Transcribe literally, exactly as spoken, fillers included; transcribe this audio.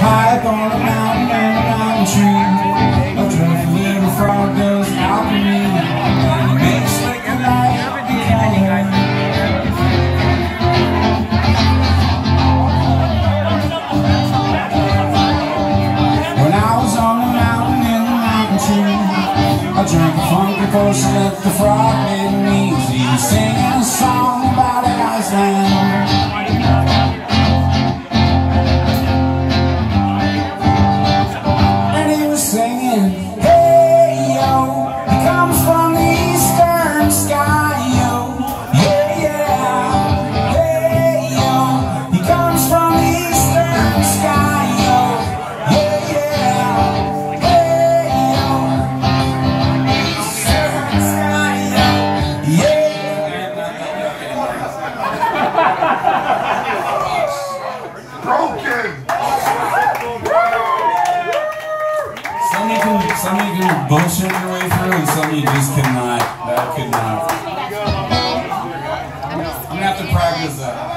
High up on a mountain and a mountain tree, a dreadful little frog goes out to me, and he makes like a light color. When I was on the mountain in the mountain tree, I drank a funky potion that the frog made me. He was singing a song about Aslan. Some you can, some you can bullshit your way through, and some you just cannot. That could not. I'm gonna have to practice that.